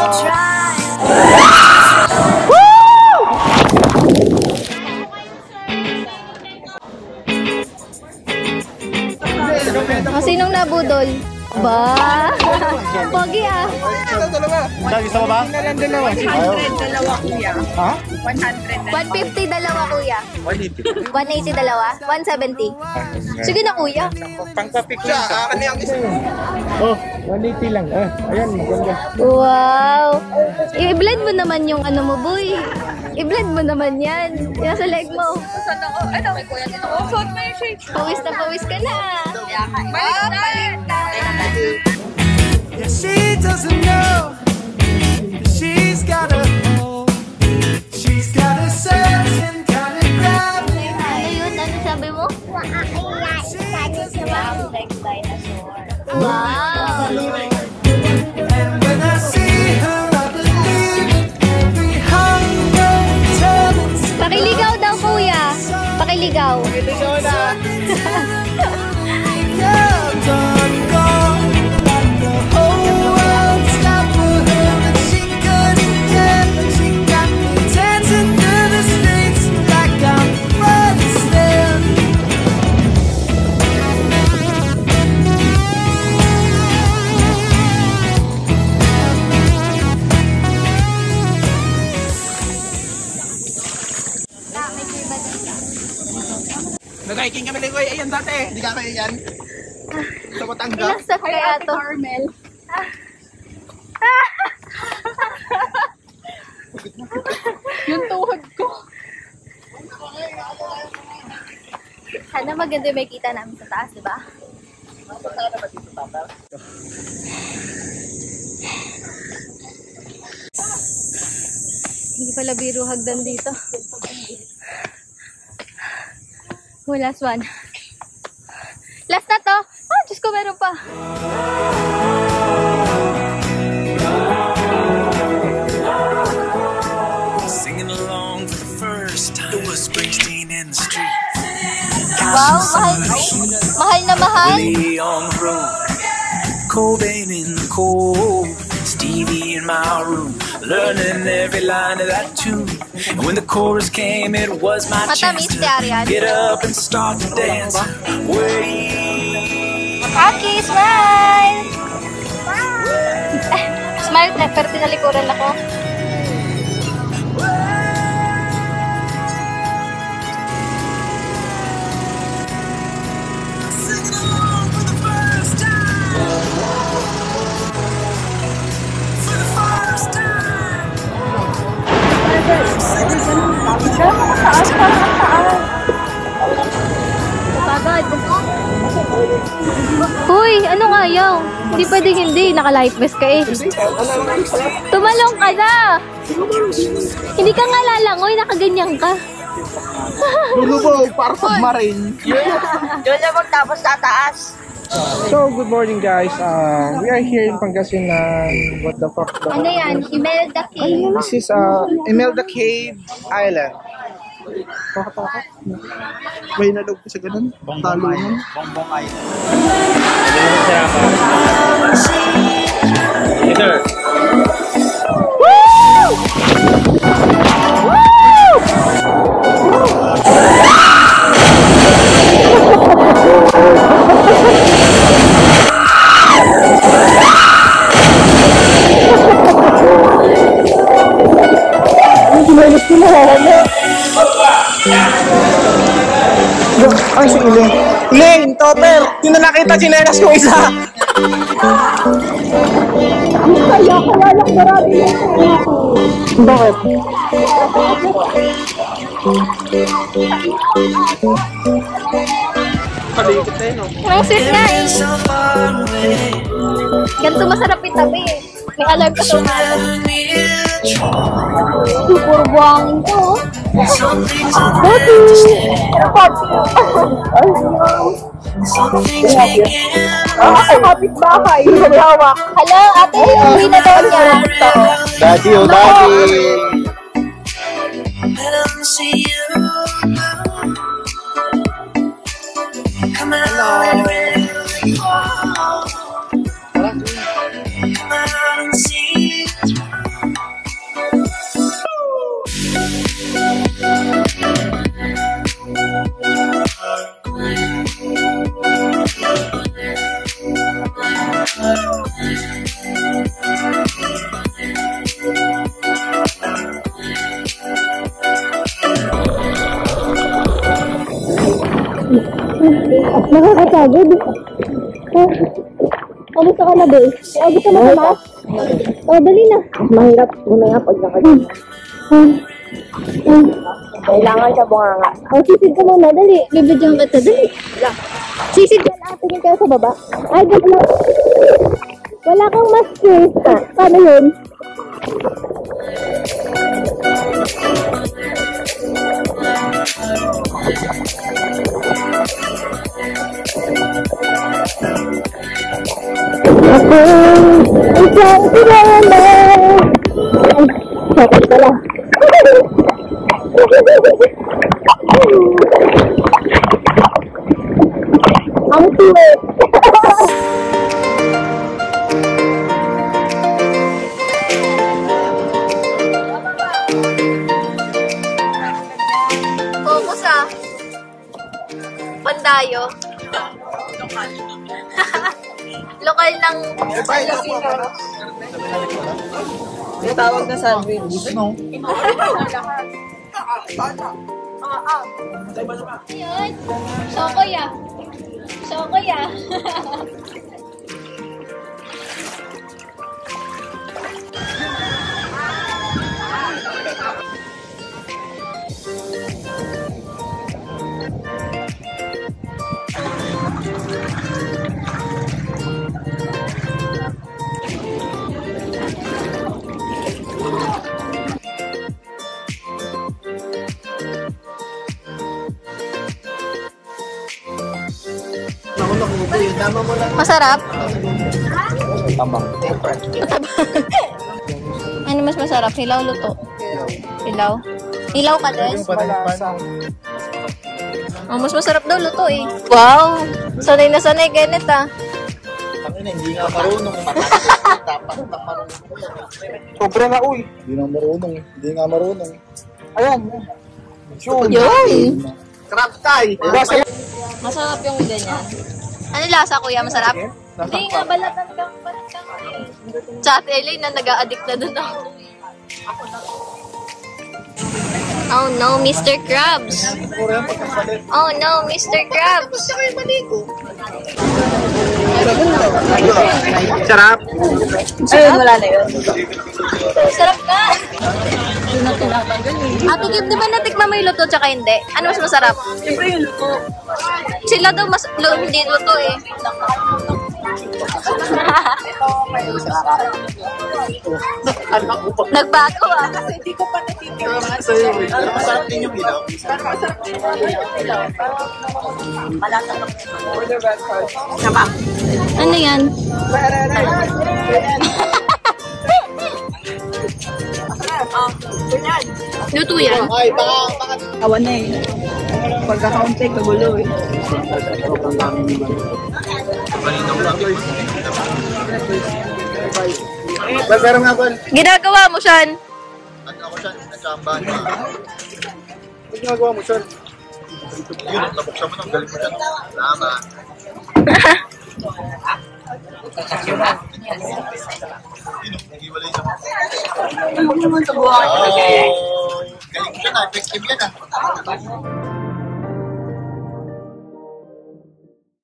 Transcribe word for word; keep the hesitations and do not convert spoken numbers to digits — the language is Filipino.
O, sinong nabudol? Ba? Pogi ah. Dali sa baba? one hundred dalawa kuya. Ha? one hundred. one fifty dalawa kuya. one eighty dalawa. one seventy. Sige na kuya. Pangpapik lang sa akin yung isa. Oh, one eighty lang. Ah, ayan, maganda. Wow. I-blend mo naman yung ano mo, boy. I-blend mo naman yan. Yan sa leg mo. Saan ako? Ano? May kuya dito. Oh, suot mo yung shades. Pawis na pawis ka na. Balik na. Yeah, she doesn't know that she's got a hole. She's got a certain kind of gravity. Ano yun? Ano sabi mo? Wow. And when I see her, I believe every hunger turns. Pakiligaw daw kuya. Pakiligaw. Pakiligaw na. Done gone. The whole world stopped for her, but she couldn't get. She got me dancing through the streets like I'm running still. Nag-hiking kami lang, ayan dati. Hindi ka kayo yan. Sa Batangas. Ilang step kaya to? Carmel. Yung tuhod ko. Sana maganda yung may kita namin sa taas, di ba? Hindi pala biro hagdan dito. Oh, last one. Last na to. Oh, Diyos ko, meron pa. Singing along for the first time. It was Springsteen in the street. Wow, mahal. Mahal na mahal. Willie on the road. Cobain in the cold. Stevie in my room. Learning every line of that tune. And when the chorus came, it was my chance to get up and start to dance. Way. Aki, smile! Smile na, pero tinalikuran ako. Singing along for the first time. For the first time. Uy, anong ayaw? Hindi pwedeng hindi, naka-life vest ka eh. Tumalong ka na! Hindi ka nga lalangoy, nakaganyan ka. Lulubog para submarine. Doon na magtapos tataas. So, good morning guys. Uh, we are here in Pangasinan. What the fuck? Ano yan? Imelda Cave. This is uh, Imelda Cave Island. Takot-takot. May nalog ko sa ganun. Talungan. Bongbong Island. Either. Woo! Ay, si Elaine. Elaine, Topper! Yung na nakita, chinelas ko isa! Kaya, kaya lang marami. Bakit? Paligid tayo, no? Ang sweet nga eh. Ganito masarap itabi eh. May alarm ka sa umaga. Puro buhangin ko. Bati! Ano bati? Ay, kapit bahay. Hawak. Hala, ate, uwi na daw niya. Daddy, oh, daddy! Come out and really fall. Come out and see. Nakakapagod. Ah. Kamusta ka na, Be? Abot ka na ba, Ma? O, dali na. Mahirap muna nga pag nakagin. Ah. Ah. Kailangan siya bunganga. O, sisid ka muna. Dali. Bibidyohan kita. Dali. Sisid ka lang. Tingin kayo sa baba. Ay, dali lang. Wala kang mask eh. Paano yun? Ako, isang sinama. Ay, sakit pala. Ang suwit. Focus ah. Pandayo. Lokal ng Yung tawag na sandwich. Ayun. Sokoy ah. Sokoy ah. Masarap? Tamang. Ano mas masarap? Hilaw, luto? Hilaw? Hilaw ka, Des? Oh, mas masarap daw luto eh. Wow! Sanay na sanay, Kenneth ah. Ang ina, hindi nga marunong. Dapat na marunong. Sobra na, uy. Hindi nga marunong. Hindi nga marunong. Ayan. Yun. Yun! Crab tie! Masarap yung ganyan. Ano lasa, kuya? Masarap? Hindi nga, balatan kang, balatan kang eh. Sa ate Elaine na nag-a-addict na dun ako. Oh no, Mister Krabs. Oh no, Mister Krabs. Sarap. Ayun, wala na yun. Sarap ka. Ate Kim, di ba natikman mo yung luto tsaka hindi? Ano mas masarap? Siyempre yung luto. Sila daw mas lo, hindi luto eh. Nagbago ah. Kasi hindi ko pa natitikman. Masarap din yung ilaw. Masarap din yung ilaw. Malasa lang. Order breakfast. Sama. Ano yan? Luto yan. Ay, baka, baka. Awan na eh. Pagka-counting, kagulo eh. Pero nga, Bal. Ginagawa mo siyan. Ano ako siya? Nagsambahan mo. Ano ginagawa mo siya? Yun, nabuksan mo nang galing mo siya. Tama. Hiwalay siya. Ano mo naman sa buhay? Oh, galing mo siya na. Effective yan ah.